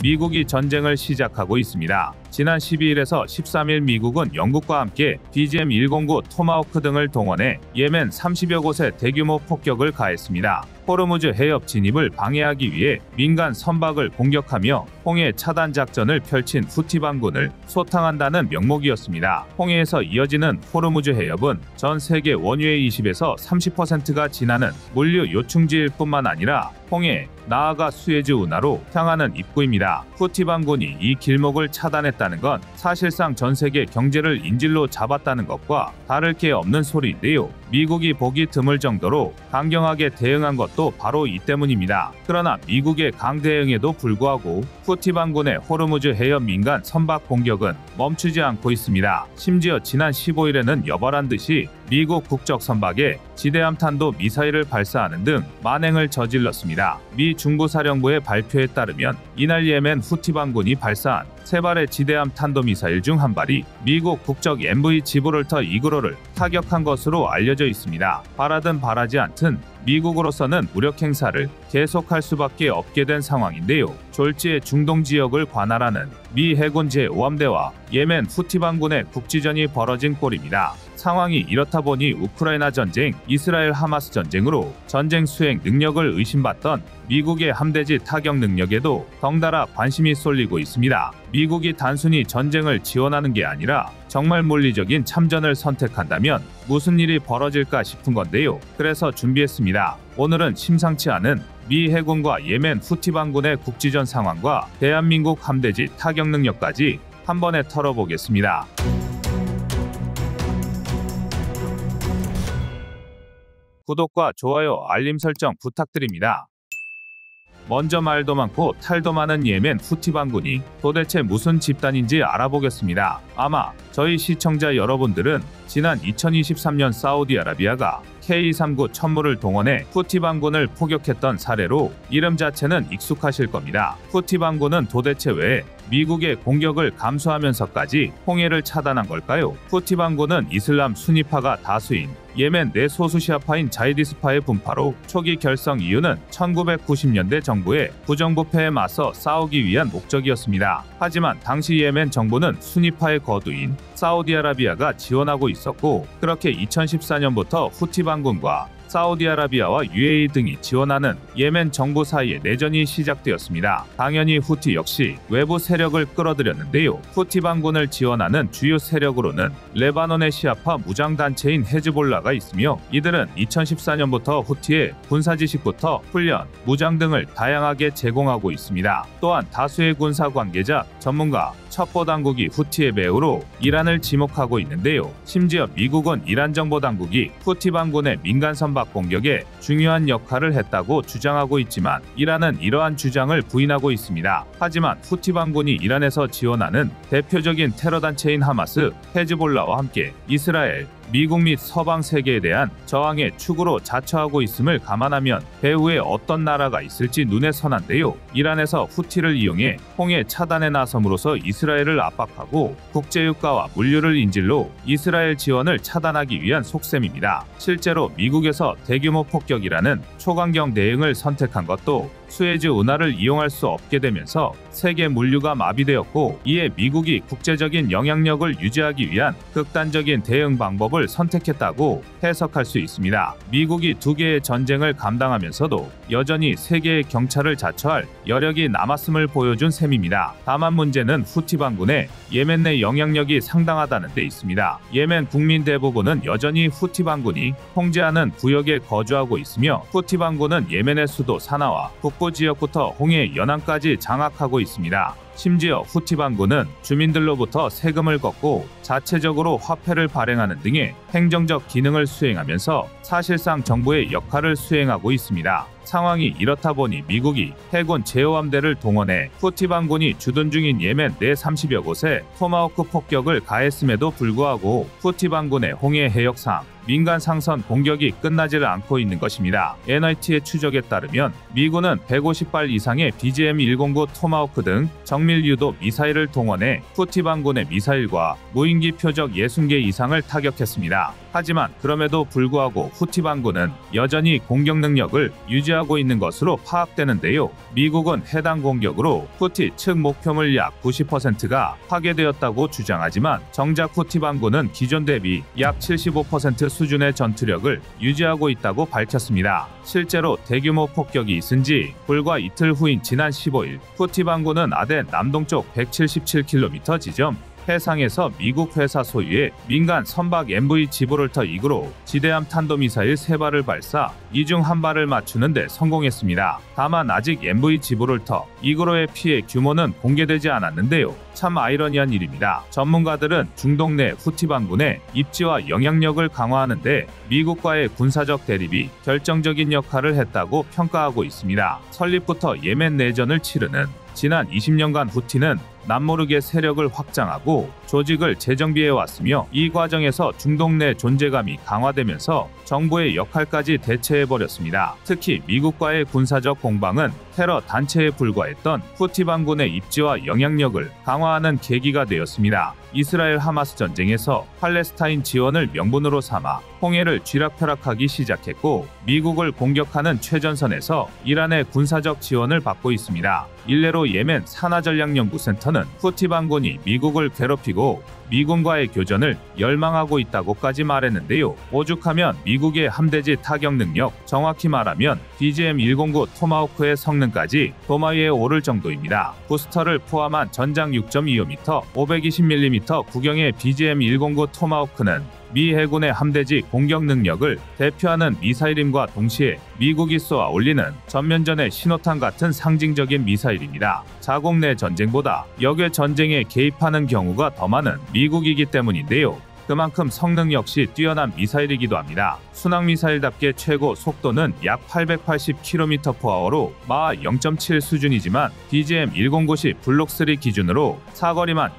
미국이 전쟁을 시작하고 있습니다. 지난 12일에서 13일 미국은 영국과 함께 BGM-109 토마호크 등을 동원해 예멘 30여 곳에 대규모 폭격을 가했습니다. 호르무즈 해협 진입을 방해하기 위해 민간 선박을 공격하며 홍해 차단 작전을 펼친 후티 반군을 소탕한다는 명목이었습니다. 홍해에서 이어지는 호르무즈 해협은 전 세계 원유의 20에서 30%가 지나는 물류 요충지일 뿐만 아니라 홍해, 나아가 수에즈 운하로 향하는 입구입니다. 후티 반군이 이 길목을 차단했다는 건 사실상 전 세계 경제를 인질로 잡았다는 것과 다를 게 없는 소리인데요. 미국이 보기 드물 정도로 강경하게 대응한 것도 바로 이 때문입니다. 그러나 미국의 강대응에도 불구하고 후티 반군의 호르무즈 해협 민간 선박 공격은 멈추지 않고 있습니다. 심지어 지난 15일에는 여벌한 듯이 미국 국적 선박에 지대함탄도 미사일을 발사하는 등 만행을 저질렀습니다. 미 중부사령부의 발표에 따르면 이날 예멘 후티 반군이 발사한 3발의 지대함 탄도미사일 중 한 발이 미국 국적 MV 지브롤터 이그로를 타격한 것으로 알려져 있습니다. 바라든 바라지 않든 미국으로서는 무력 행사를 계속할 수밖에 없게 된 상황인데요. 졸지에 중동 지역을 관할하는 미 해군 제5함대와 예멘 후티 반군의 국지전이 벌어진 꼴입니다. 상황이 이렇다 보니 우크라이나 전쟁, 이스라엘 하마스 전쟁으로 전쟁 수행 능력을 의심받던 미국의 함대지 타격 능력에도 덩달아 관심이 쏠리고 있습니다. 미국이 단순히 전쟁을 지원하는 게 아니라 정말 물리적인 참전을 선택한다면 무슨 일이 벌어질까 싶은 건데요. 그래서 준비했습니다. 오늘은 심상치 않은 미 해군과 예멘 후티 반군의 국지전 상황과 대한민국 함대지 타격 능력까지 한 번에 털어보겠습니다. 구독과 좋아요, 알림 설정 부탁드립니다. 먼저 말도 많고 탈도 많은 예멘 후티 반군이 도대체 무슨 집단인지 알아보겠습니다. 아마 저희 시청자 여러분들은 지난 2023년 사우디아라비아가 K239 천무를 동원해 후티 반군을 포격했던 사례로 이름 자체는 익숙하실 겁니다. 후티 반군은 도대체 왜 미국의 공격을 감수하면서까지 홍해를 차단한 걸까요? 후티 반군은 이슬람 수니파가 다수인 예멘 내 소수 시아파인 자이디스파의 분파로 초기 결성 이유는 1990년대 정부의 부정부패에 맞서 싸우기 위한 목적이었습니다. 하지만 당시 예멘 정부는 수니파의 거두인 사우디아라비아가 지원하고 있었고, 그렇게 2014년부터 후티 반군과 사우디아라비아와 UAE 등이 지원하는 예멘 정부 사이에 내전이 시작되었습니다. 당연히 후티 역시 외부 세력을 끌어들였는데요. 후티 반군을 지원하는 주요 세력으로는 레바논의 시아파 무장단체인 헤즈볼라가 있으며, 이들은 2014년부터 후티의 군사지식부터 훈련, 무장 등을 다양하게 제공하고 있습니다. 또한 다수의 군사 관계자, 전문가, 첩보당국이 후티의 배후로 이란을 지목하고 있는데요. 심지어 미국은 이란 정보당국이 후티 반군의 민간 선박 공격에 중요한 역할을 했다고 주장하고 있지만 이란은 이러한 주장을 부인하고 있습니다. 하지만 후티 반군이 이란에서 지원하는 대표적인 테러단체인 하마스, 헤즈볼라와 함께 이스라엘, 미국 및 서방 세계에 대한 저항의 축으로 자처하고 있음을 감안하면 배후에 어떤 나라가 있을지 눈에 선한데요. 이란에서 후티를 이용해 홍해 차단에 나섬으로써 이스라엘을 압박하고 국제유가와 물류를 인질로 이스라엘 지원을 차단하기 위한 속셈입니다. 실제로 미국에서 대규모 폭격이라는 초강경 대응을 선택한 것도 수에즈 운하를 이용할 수 없게 되면서 세계 물류가 마비되었고, 이에 미국이 국제적인 영향력을 유지하기 위한 극단적인 대응 방법을 선택했다고 해석할 수 있습니다. 미국이 2개의 전쟁을 감당하면서도 여전히 세계의 경찰을 자처할 여력이 남았음을 보여준 셈입니다. 다만 문제는 후티 반군의 예멘 내 영향력이 상당하다는 데 있습니다. 예멘 국민 대부분은 여전히 후티 반군이 통제하는 구역에 거주하고 있으며, 후티 반군은 예멘의 수도 사나와 북부 지역부터 홍해 연안까지 장악하고 있습니다. 심지어 후티 반군은 주민들로부터 세금을 걷고 자체적으로 화폐를 발행하는 등의 행정적 기능을 수행하면서 사실상 정부의 역할을 수행하고 있습니다. 상황이 이렇다 보니 미국이 해군 제5함대를 동원해 후티 반군이 주둔 중인 예멘 내 30여 곳에 토마호크 폭격을 가했음에도 불구하고 후티 반군의 홍해 해역상 민간 상선 공격이 끝나지를 않고 있는 것입니다. NIT의 추적에 따르면 미군은 150발 이상의 BGM-109 토마호크 등 정밀 유도 미사일을 동원해 후티 반군의 미사일과 무인기 표적 60개 이상을 타격했습니다. 하지만 그럼에도 불구하고 후티 반군은 여전히 공격 능력을 유지하고 있는 것으로 파악되는데요. 미국은 해당 공격으로 후티 측 목표물 약 90%가 파괴되었다고 주장하지만 정작 후티 반군은 기존 대비 약 75% 수준의 전투력을 유지하고 있다고 밝혔습니다. 실제로 대규모 폭격이 있은 지 불과 이틀 후인 지난 15일 후티 반군은 아덴 남동쪽 177km 지점 해상에서 미국 회사 소유의 민간 선박 MV 지브롤터 2구로 지대함 탄도미사일 3발을 발사, 이 중 1발을 맞추는 데 성공했습니다. 다만 아직 MV 지브롤터 2구로의 피해 규모는 공개되지 않았는데요. 참 아이러니한 일입니다. 전문가들은 중동 내 후티 반군의 입지와 영향력을 강화하는 데 미국과의 군사적 대립이 결정적인 역할을 했다고 평가하고 있습니다. 설립부터 예멘 내전을 치르는 지난 20년간 후티는 남모르게 세력을 확장하고 조직을 재정비해 왔으며 이 과정에서 중동 내 존재감이 강화되면서 정부의 역할까지 대체해버렸습니다. 특히 미국과의 군사적 공방은 테러 단체에 불과했던 후티 반군의 입지와 영향력을 강화하는 계기가 되었습니다. 이스라엘 하마스 전쟁에서 팔레스타인 지원을 명분으로 삼아 홍해를 쥐락펴락하기 시작했고 미국을 공격하는 최전선에서 이란의 군사적 지원을 받고 있습니다. 일례로 예멘 산하전략연구센터는 후티 반군이 미국을 괴롭히고 미군과의 교전을 열망하고 있다고까지 말했는데요. 오죽하면 미국의 함대지 타격 능력, 정확히 말하면 BGM-109 토마호크의 성능까지 도마 위에 오를 정도입니다. 부스터를 포함한 전장 6.25m, 520mm 구경의 BGM-109 토마호크는 미 해군의 함대지 공격 능력을 대표하는 미사일임과 동시에 미국이 쏘아 올리는 전면전의 신호탄 같은 상징적인 미사일입니다. 자국 내 전쟁보다 역외 전쟁에 개입하는 경우가 더 많은 미국이기 때문인데요. 그만큼 성능 역시 뛰어난 미사일이기도 합니다. 순항미사일답게 최고 속도는 약 880km/h로 마하 0.7 수준이지만 BGM-109시 블록3 기준으로 사거리만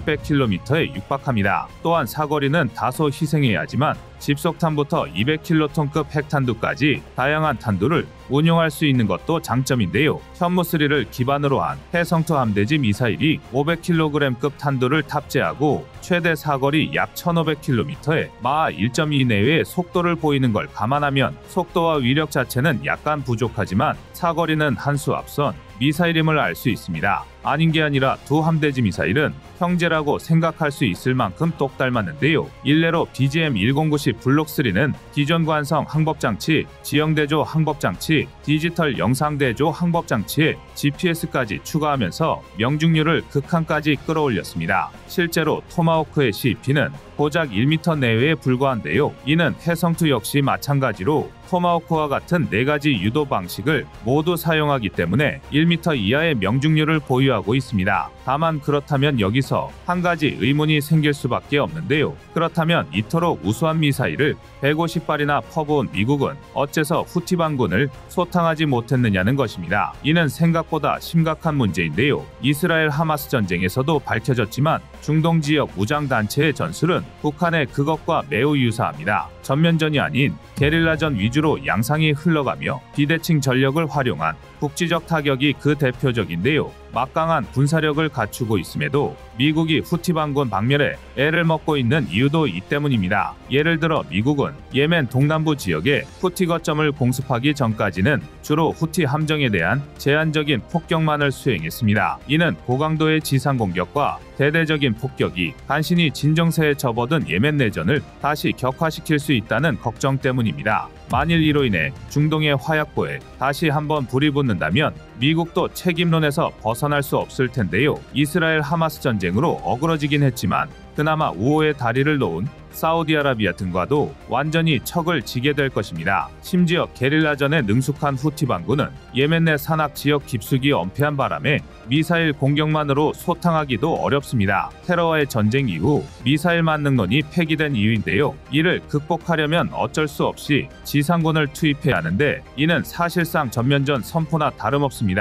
1600km에 육박합니다. 또한 사거리는 다소 희생해야 하지만 집속탄부터 200킬로톤급 핵탄두까지 다양한 탄두를 운용할 수 있는 것도 장점인데요. 현무3를 기반으로 한 해성투 함대지 미사일이 500kg급 탄두를 탑재하고 최대 사거리 약 1500km에 마하 1.2 내외의 속도를 보이는 걸 감안하면 속도와 위력 자체는 약간 부족하지만 사거리는 한 수 앞선 미사일임을 알 수 있습니다. 아닌 게 아니라 두 함대지 미사일은 형제라고 생각할 수 있을 만큼 똑 닮았는데요. 일례로 BGM-109시 블록3는 기존 관성 항법장치, 지형대조 항법장치, 디지털 영상대조 항법장치에 GPS까지 추가하면서 명중률을 극한까지 끌어올렸습니다. 실제로 토마호크의 CP는 고작 1m 내외에 불과한데요. 이는 해성투 역시 마찬가지로 토마호크와 같은 4가지 유도 방식을 모두 사용하기 때문에 1m 이하의 명중률을 보유하고 있습니다. 다만 그렇다면 여기서 한 가지 의문이 생길 수밖에 없는데요. 그렇다면 이토록 우수한 미사일을 150발이나 퍼부은 미국은 어째서 후티 반군을 소탕하지 못했느냐는 것입니다. 이는 생각보다 심각한 문제인데요. 이스라엘 하마스 전쟁에서도 밝혀졌지만 중동 지역 무장단체의 전술은 북한의 그것과 매우 유사합니다. 전면전이 아닌 게릴라전 위주로 양상이 흘러가며 비대칭 전력을 활용한 국지적 타격이 그 대표적인데요. 막강한 군사력을 갖추고 있음에도 미국이 후티 반군 박멸에 애를 먹고 있는 이유도 이 때문입니다. 예를 들어 미국은 예멘 동남부 지역에 후티 거점을 공습하기 전까지는 주로 후티 함정에 대한 제한적인 폭격만을 수행했습니다. 이는 고강도의 지상 공격과 대대적인 폭격이 간신히 진정세에 접어든 예멘 내전을 다시 격화시킬 수 있다는 걱정 때문입니다. 만일 이로 인해 중동의 화약고에 다시 한번 불이 붙는다면 미국도 책임론에서 벗어날 수 없을 텐데요. 이스라엘 하마스 전쟁으로 어그러지긴 했지만 그나마 우호의 다리를 놓은 사우디아라비아 등과도 완전히 척을 지게 될 것입니다. 심지어 게릴라전에 능숙한 후티 반군은 예멘 내 산악 지역 깊숙이 엄폐한 바람에 미사일 공격만으로 소탕하기도 어렵습니다. 테러와의 전쟁 이후 미사일 만능론이 폐기된 이유인데요. 이를 극복하려면 어쩔 수 없이 지상군을 투입해야 하는데 이는 사실상 전면전 선포나 다름없습니다.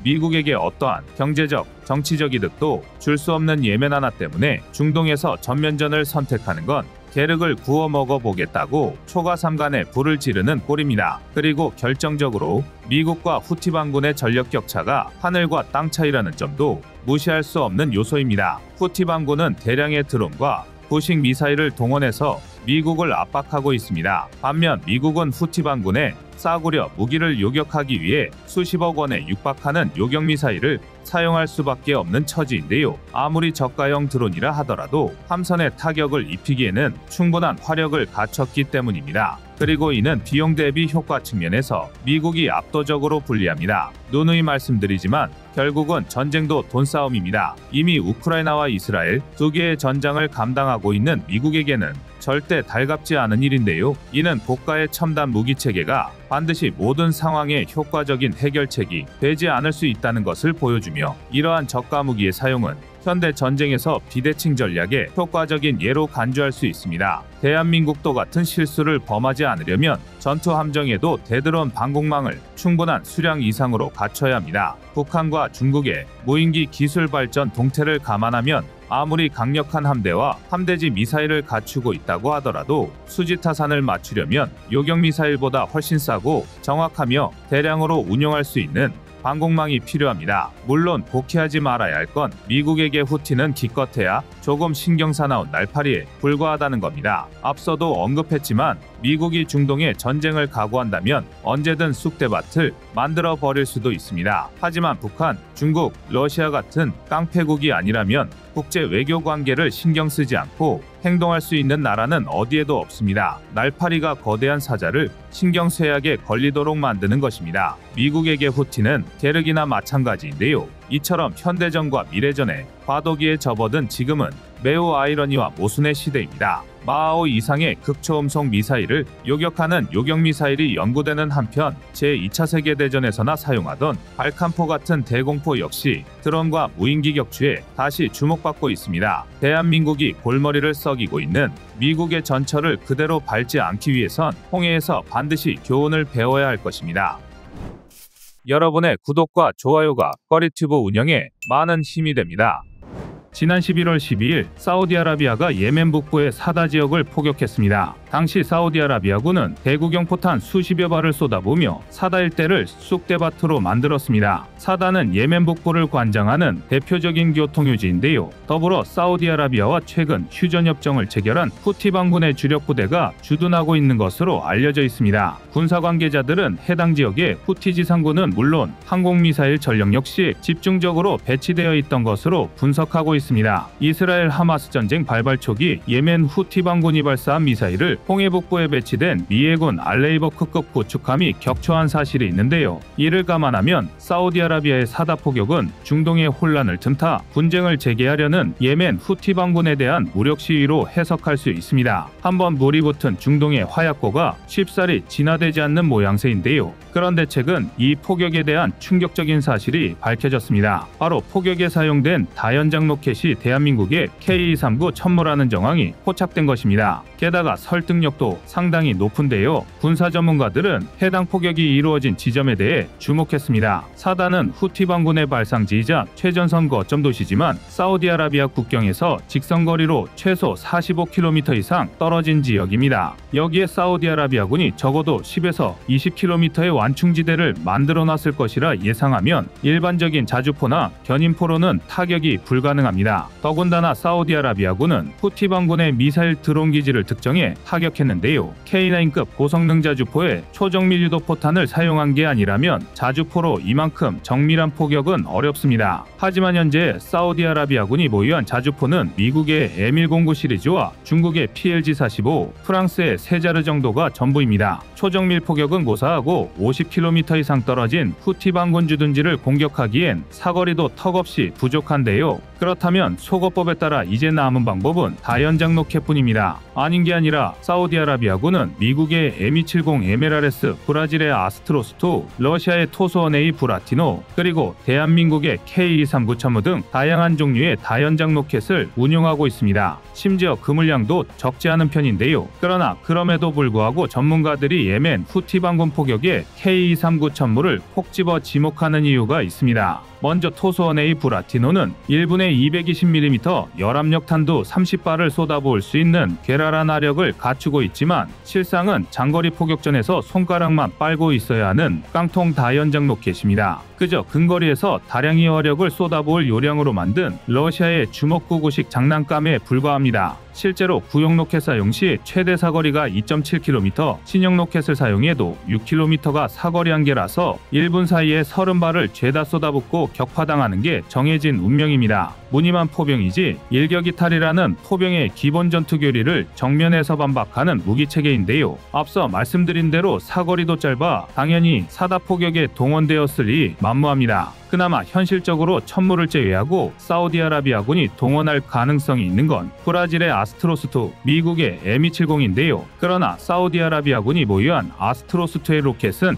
미국에게 어떠한 경제적, 정치적 이득도 줄 수 없는 예멘 하나 때문에 중동에서 전면전을 선택하는 건 계륵을 구워 먹어보겠다고 초가삼간에 불을 지르는 꼴입니다. 그리고 결정적으로 미국과 후티 반군의 전력 격차가 하늘과 땅 차이라는 점도 무시할 수 없는 요소입니다. 후티 반군은 대량의 드론과 구식 미사일을 동원해서 미국을 압박하고 있습니다. 반면 미국은 후티 반군의 싸구려 무기를 요격하기 위해 수십억 원에 육박하는 요격 미사일을 사용할 수밖에 없는 처지인데요. 아무리 저가형 드론이라 하더라도 함선에 타격을 입히기에는 충분한 화력을 갖췄기 때문입니다. 그리고 이는 비용 대비 효과 측면에서 미국이 압도적으로 불리합니다. 누누이 말씀드리지만 결국은 전쟁도 돈싸움입니다. 이미 우크라이나와 이스라엘 두 개의 전장을 감당하고 있는 미국에게는 절대 달갑지 않은 일인데요. 이는 고가의 첨단 무기 체계가 반드시 모든 상황에 효과적인 해결책이 되지 않을 수 있다는 것을 보여주며, 이러한 저가 무기의 사용은 현대 전쟁에서 비대칭 전략의 효과적인 예로 간주할 수 있습니다. 대한민국도 같은 실수를 범하지 않으려면 전투 함정에도 대드론 방공망을 충분한 수량 이상으로 갖춰야 합니다. 북한과 중국의 무인기 기술 발전 동태를 감안하면 아무리 강력한 함대와 함대지 미사일을 갖추고 있다고 하더라도 수지타산을 맞추려면 요격 미사일보다 훨씬 싸고 정확하며 대량으로 운용할 수 있는 방공망이 필요합니다. 물론 복해하지 말아야 할 건 미국에게 후티는 기껏해야 조금 신경 사나운 날파리에 불과하다는 겁니다. 앞서도 언급했지만 미국이 중동에 전쟁을 각오한다면 언제든 쑥대밭을 만들어 버릴 수도 있습니다. 하지만 북한, 중국, 러시아 같은 깡패국이 아니라면 국제 외교 관계를 신경 쓰지 않고 행동할 수 있는 나라는 어디에도 없습니다. 날파리가 거대한 사자를 신경쇠약에 걸리도록 만드는 것입니다. 미국에게 후티는 계륵이나 마찬가지인데요. 이처럼 현대전과 미래전에 과도기에 접어든 지금은 매우 아이러니와 모순의 시대입니다. 마하오 이상의 극초음속 미사일을 요격하는 요격미사일이 연구되는 한편 제2차 세계대전에서나 사용하던 발칸포 같은 대공포 역시 드론과 무인기 격추에 다시 주목받고 있습니다. 대한민국이 골머리를 썩이고 있는 미국의 전철을 그대로 밟지 않기 위해선 홍해에서 반드시 교훈을 배워야 할 것입니다. 여러분의 구독과 좋아요가 꺼리튜브 운영에 많은 힘이 됩니다. 지난 11월 12일 사우디아라비아가 예멘 북부의 사다 지역을 포격했습니다. 당시 사우디아라비아군은 대구경 포탄 수십여 발을 쏟아부으며 사다 일대를 쑥대밭으로 만들었습니다. 사다는 예멘 북부를 관장하는 대표적인 교통유지인데요. 더불어 사우디아라비아와 최근 휴전협정을 체결한 후티 반군의 주력 부대가 주둔하고 있는 것으로 알려져 있습니다. 군사 관계자들은 해당 지역에 후티 지상군은 물론 항공미사일 전력 역시 집중적으로 배치되어 있던 것으로 분석하고 있습니다. 이스라엘 하마스 전쟁 발발 초기 예멘 후티 반군이 발사한 미사일을 홍해 북부에 배치된 미해군 알레이버크급 구축함이 격추한 사실이 있는데요. 이를 감안하면 사우디아라비아의 사다 포격은 중동의 혼란을 틈타 분쟁을 재개하려는 예멘 후티 반군에 대한 무력 시위로 해석할 수 있습니다. 한번 물이 붙은 중동의 화약고가 쉽사리 진화되지 않는 모양새인데요. 그런데 최근 이 포격에 대한 충격적인 사실이 밝혀졌습니다. 바로 포격에 사용된 다연장 로켓이 대한민국의 K239 천무라는 정황이 포착된 것입니다. 게다가 설득력도 상당히 높은데요. 군사 전문가들은 해당 포격이 이루어진 지점에 대해 주목했습니다. 사다는 후티 반군의 발상지이자 최전선 거점 도시지만 사우디아라비아 국경에서 직선거리로 최소 45km 이상 떨어진 지역입니다. 여기에 사우디아라비아군이 적어도 10에서 20km의 완충지대를 만들어놨을 것이라 예상하면 일반적인 자주포나 견인포로는 타격이 불가능합니다. 더군다나 사우디아라비아군은 후티 반군의 미사일 드론 기지를 특정해 타격했는데요. K9급 고성능 자주포에 초정밀 유도 포탄을 사용한 게 아니라면 자주포로 이만큼 정밀한 포격은 어렵습니다. 하지만 현재 사우디아라비아군이 보유한 자주포는 미국의 M109 시리즈와 중국의 PLG-45, 프랑스의 세자르 정도가 전부입니다. 초정밀 포격은 고사하고 50km 이상 떨어진 후티 반군 주둔지를 공격하기엔 사거리도 턱없이 부족한데요. 그렇다면 속어법에 따라 이제 남은 방법은 다연장 로켓뿐입니다. 아닌 게 아니라 사우디아라비아군은 미국의 M270 MLRS, 브라질의 아스트로스2, 러시아의 토스원-A 브라티노, 그리고 대한민국의 K239 천무 등 다양한 종류의 다연장 로켓을 운용하고 있습니다. 심지어 그 물량도 적지 않은 편인데요. 그러나 그럼에도 불구하고 전문가들이 예멘 후티 반군 포격에 K239 천무를 콕 집어 지목하는 이유가 있습니다. 먼저 토스원-A 브라티노는 1분에 220mm 열압력 탄두 30발을 쏟아부을 수 있는 괴랄한 화력을 갖추고 있지만 실상은 장거리 포격전에서 손가락만 빨고 있어야 하는 깡통 다연장 로켓입니다. 그저 근거리에서 다량의 화력을 쏟아부을 요량으로 만든 러시아의 주먹구구식 장난감에 불과합니다. 실제로 구형 로켓 사용 시 최대 사거리가 2.7km, 신형 로켓을 사용해도 6km가 사거리 한계라서 1분 사이에 30발을 죄다 쏟아붓고 격파당하는 게 정해진 운명입니다. 무늬만 포병이지 일격이탈이라는 포병의 기본 전투 교리를 정면에서 반박하는 무기체계인데요. 앞서 말씀드린 대로 사거리도 짧아 당연히 사다 포격에 동원되었으리 만무합니다. 그나마 현실적으로 천무를 제외하고 사우디아라비아군이 동원할 가능성이 있는 건 브라질의 아스트로스2, 미국의 M270인데요. 그러나 사우디아라비아군이 보유한 아스트로스2의 로켓은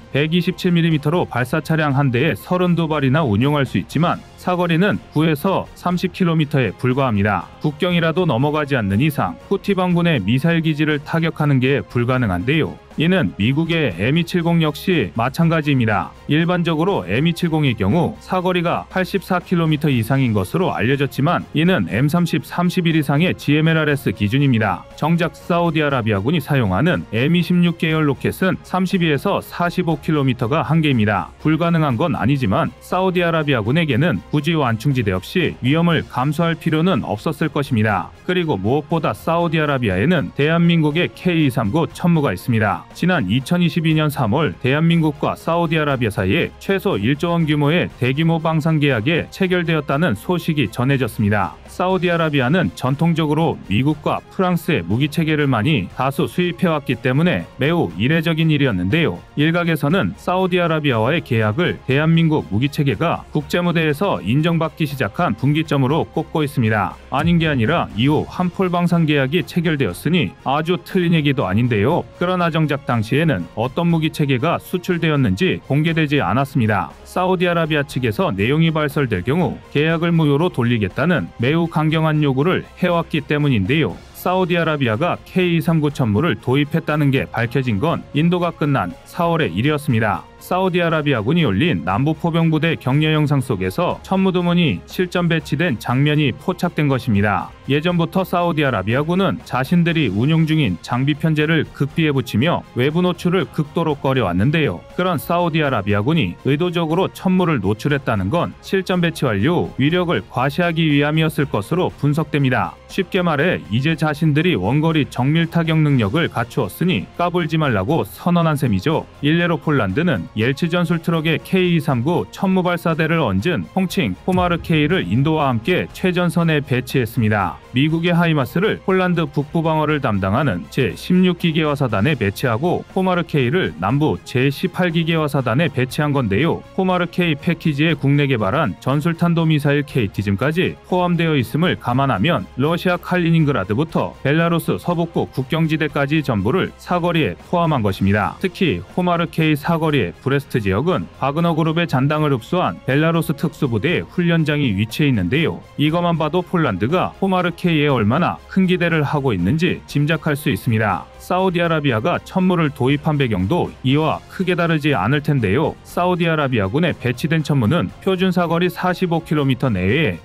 127mm로 발사 차량 한 대에 32발이나 운용할 수 있지만 사거리는 9에서 30km에 불과합니다. 국경이라도 넘어가지 않는 이상 후티 반군의 미사일 기지를 타격하는 게 불가능한데요. 이는 미국의 M270 역시 마찬가지입니다. 일반적으로 M270의 경우 사거리가 84km 이상인 것으로 알려졌지만 이는 M30, 31 이상의 GMLRS 기준입니다. 정작 사우디아라비아군이 사용하는 M26 계열 로켓은 32에서 45km가 한계입니다. 불가능한 건 아니지만 사우디아라비아군에게는 굳이 완충지대 없이 위험을 감수할 필요는 없었을 것입니다. 그리고 무엇보다 사우디아라비아에는 대한민국의 K239 천무가 있습니다. 지난 2022년 3월 대한민국과 사우디아라비아 사이에 최소 1조 원 규모의 대규모 방산 계약에 체결되었다는 소식이 전해졌습니다. 사우디아라비아는 전통적으로 미국과 프랑스의 무기 체계를 많이 다수 수입해왔기 때문에 매우 이례적인 일이었는데요. 일각에서는 사우디아라비아와의 계약을 대한민국 무기 체계가 국제무대에서 인정받기 시작한 분기점으로 꼽고 있습니다. 아닌 게 아니라 이후 한폴 방산 계약이 체결되었으니 아주 틀린 얘기도 아닌데요. 그러나 정작 당시에는 어떤 무기 체계가 수출되었는지 공개되지 않았습니다. 사우디아라비아 측에서 내용이 발설될 경우 계약을 무효로 돌리겠다는 매우 강경한 요구를 해왔기 때문인데요. 사우디아라비아가 K239 천무를 도입했다는 게 밝혀진 건 인도가 끝난 4월의 일이었습니다. 사우디아라비아군이 올린 남부포병부대 격려 영상 속에서 천무드문이 실전 배치된 장면이 포착된 것입니다. 예전부터 사우디아라비아군은 자신들이 운용 중인 장비 편제를 극비에 붙이며 외부 노출을 극도로 꺼려왔는데요. 그런 사우디아라비아군이 의도적으로 천무를 노출했다는 건 실전 배치 완료 위력을 과시하기 위함이었을 것으로 분석됩니다. 쉽게 말해 이제 자신들이 원거리 정밀 타격 능력을 갖추었으니 까불지 말라고 선언한 셈이죠. 일례로 폴란드는 옐츠 전술 트럭의 K239 천무 발사대를 얹은 홍칭 포마르 K를 인도와 함께 최전선에 배치했습니다. 미국의 하이마스를 폴란드 북부 방어를 담당하는 제16기계화사단에 배치하고 포마르 K를 남부 제18기계화사단에 배치한 건데요. 포마르 K 패키지에 국내 개발한 전술탄도미사일 KT즘까지 포함되어 있음을 감안하면 러시아 칼리닝그라드부터 벨라루스 서북부 국경지대까지 전부를 사거리에 포함한 것입니다. 특히 포마르 K 사거리의 브레스트 지역은 바그너 그룹의 잔당을 흡수한 벨라루스 특수부대의 훈련장이 위치해 있는데요. 이것만 봐도 폴란드가 포마르 K에 얼마나 큰 기대를 하고 있는지 짐작할 수 있습니다. 사우디아라비아가 천무를 도입한 배경도 이와 크게 다르지 않을 텐데요. 사우디아라비아군에 배치된 천무는 표준 사거리 45km 내외에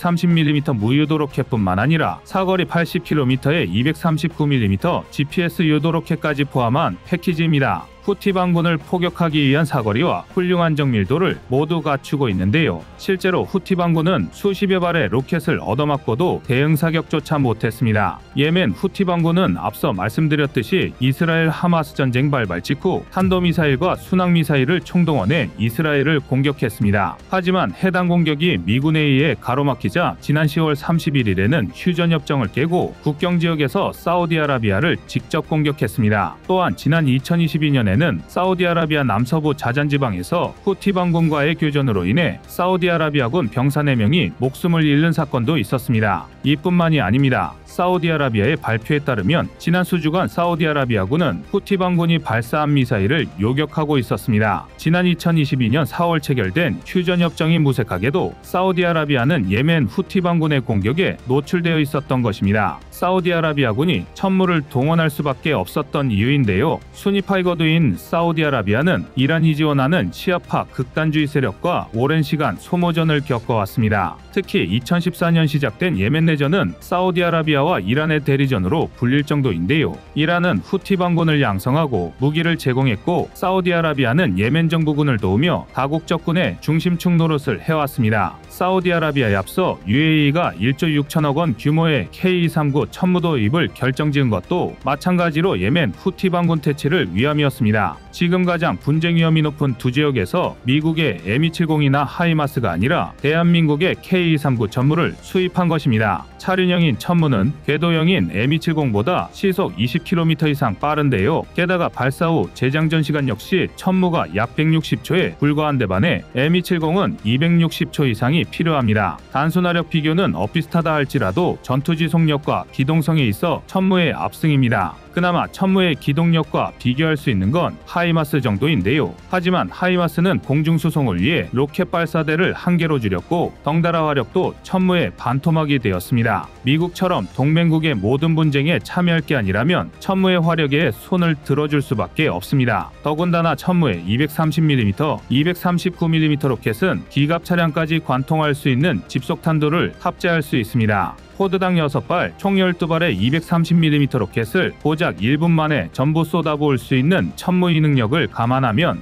230mm 무유도 로켓뿐만 아니라 사거리 80km에 239mm GPS 유도 로켓까지 포함한 패키지입니다. 후티 반군을 포격하기 위한 사거리와 훌륭한 정밀도를 모두 갖추고 있는데요. 실제로 후티 반군은 수십여 발의 로켓을 얻어맞고도 대응 사격조차 못했습니다. 예멘 후티 반군은 앞서 말씀드렸듯이 이스라엘 하마스 전쟁 발발 직후 탄도미사일과 순항미사일을 총동원해 이스라엘을 공격했습니다. 하지만 해당 공격이 미군에 의해 가로막히자 지난 10월 31일에는 휴전협정을 깨고 국경지역에서 사우디아라비아를 직접 공격했습니다. 또한 지난 2022년에 이번에는 사우디아라비아 남서부 자잔지방에서 후티 반군과의 교전으로 인해 사우디아라비아군 병사 4명이 목숨을 잃는 사건도 있었습니다. 이뿐만이 아닙니다. 사우디아라비아의 발표에 따르면 지난 수주간 사우디아라비아군은 후티 반군이 발사한 미사일을 요격하고 있었습니다. 지난 2022년 4월 체결된 휴전협정이 무색하게도 사우디아라비아는 예멘 후티 반군의 공격에 노출되어 있었던 것입니다. 사우디아라비아군이 천무를 동원할 수밖에 없었던 이유인데요. 순위파의 거두인 사우디아라비아는 이란이 지원하는 시아파 극단주의 세력과 오랜 시간 소모전을 겪어왔습니다. 특히 2014년 시작된 예멘 내전은 사우디아라비아와 이란의 대리전으로 불릴 정도인데요. 이란은 후티 반군을 양성하고 무기를 제공했고 사우디아라비아는 예멘 정부군을 도우며 다국적 군의 중심축 노릇을 해왔습니다. 사우디아라비아에 앞서 UAE가 1조 6천억 원 규모의 K239 천무 도입을 결정지은 것도 마찬가지로 예멘 후티 반군 퇴치를 위함이었습니다. 지금 가장 분쟁 위험이 높은 두 지역에서 미국의 M270이나 하이마스가 아니라 대한민국의 K239 천무를 수입한 것입니다. 차륜형인 천무는 궤도형인 M270보다 시속 20km 이상 빠른데요. 게다가 발사 후 재장전 시간 역시 천무가 약 160초에 불과한데 반해 M270은 260초 이상이 필요합니다. 단순화력 비교는 엇비슷하다 할지라도 전투 지속력과 기동성에 있어 천무의 압승입니다. 그나마 천무의 기동력과 비교할 수 있는 건 하이마스 정도인데요. 하지만 하이마스는 공중수송을 위해 로켓 발사대를 한 개로 줄였고 덩달아 화력도 천무의 반토막이 되었습니다. 미국처럼 동맹국의 모든 분쟁에 참여할 게 아니라면 천무의 화력에 손을 들어줄 수밖에 없습니다. 더군다나 천무의 230mm, 239mm 로켓은 기갑 차량까지 관통할 수 있는 집속탄도를 탑재할 수 있습니다. 포드당 6발, 총 12발의 230mm 로켓을 고작 1분 만에 전부 쏟아부을 수 있는 천무의 능력을 감안하면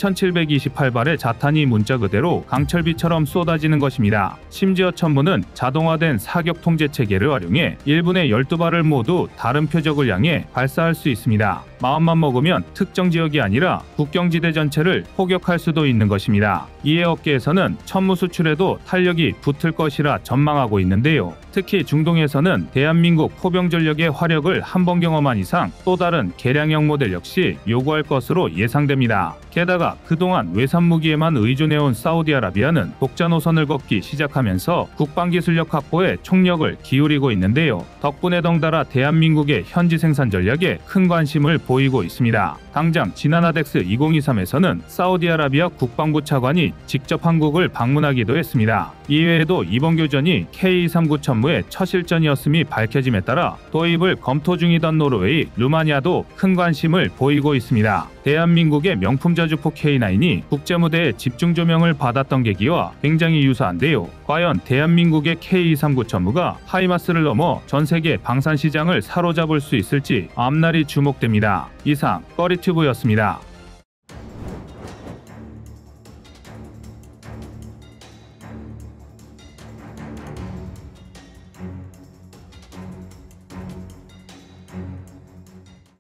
7,728발의 자탄이 문자 그대로 강철비처럼 쏟아지는 것입니다. 심지어 천무는 자동화된 사격 통제 체계를 활용해 1분에 12발을 모두 다른 표적을 향해 발사할 수 있습니다. 마음만 먹으면 특정 지역이 아니라 국경지대 전체를 포격할 수도 있는 것입니다. 이에 업계에서는 천무 수출에도 탄력이 붙을 것이라 전망하고 있는데요. 특히 중동에서는 대한민국 포병 전력의 화력을 한 번 경험한 이상 또 다른 개량형 모델 역시 요구할 것으로 예상됩니다. 게다가 그동안 외산 무기에만 의존해온 사우디아라비아는 독자 노선을 걷기 시작하면서 국방기술력 확보에 총력을 기울이고 있는데요. 덕분에 덩달아 대한민국의 현지 생산 전략에 큰 관심을 보이고 있습니다. 당장 지난 하덱스 2023에서는 사우디아라비아 국방부 차관이 직접 한국을 방문하기도 했습니다. 이외에도 이번 교전이 K239 천무의 첫 실전이었음이 밝혀짐에 따라 도입을 검토 중이던 노르웨이, 루마니아도 큰 관심을 보이고 있습니다. 대한민국의 명품 자주포 K9이 국제무대에 집중 조명을 받았던 계기와 굉장히 유사한데요. 과연 대한민국의 K239 천무가 하이마스를 넘어 전세계 방산시장을 사로잡을 수 있을지 앞날이 주목됩니다. 이상 꺼리튜브였습니다.